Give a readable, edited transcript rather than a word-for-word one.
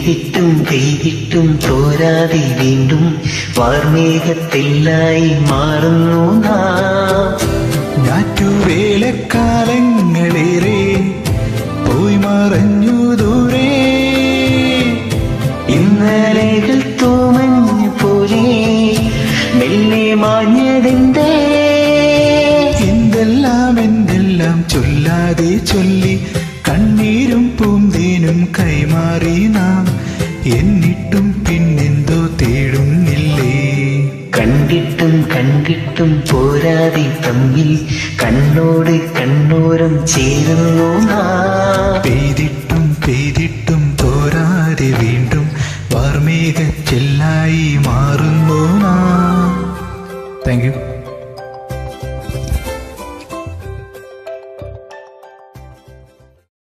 പെയ്തിട്ടും തോരാതെ വീണ്ടും വാർമേഘത്തെല്ലായി മാറുന്നു നാം. ഞാറ്റുവേലക്കാലങ്ങളേറെ പോയി മറഞ്ഞു ദൂരെ, ഇന്നലകൾ തൂമഞ്ഞു പോലെ മെല്ലെ മാഞ്ഞതെന്തേ. എന്തെല്ലാം ചൊല്ലാതെ ചൊല്ലി കണ്ണീരും പൂന്തേനും കൈമാറി നാം. എന്നിട്ടും പിന്നെന്തോ തേടുന്നില്ലേ. കണ്ടിട്ടും പോരാതെ തമ്മിൽ കണ്ണോട് കണ്ണോരം ചേരുന്നു നാം. പെയ്തിട്ടും തോരാതെ വീണ്ടും വാർമേഘച്ചെല്ലായി മാറുന്നു നാം. Thank U.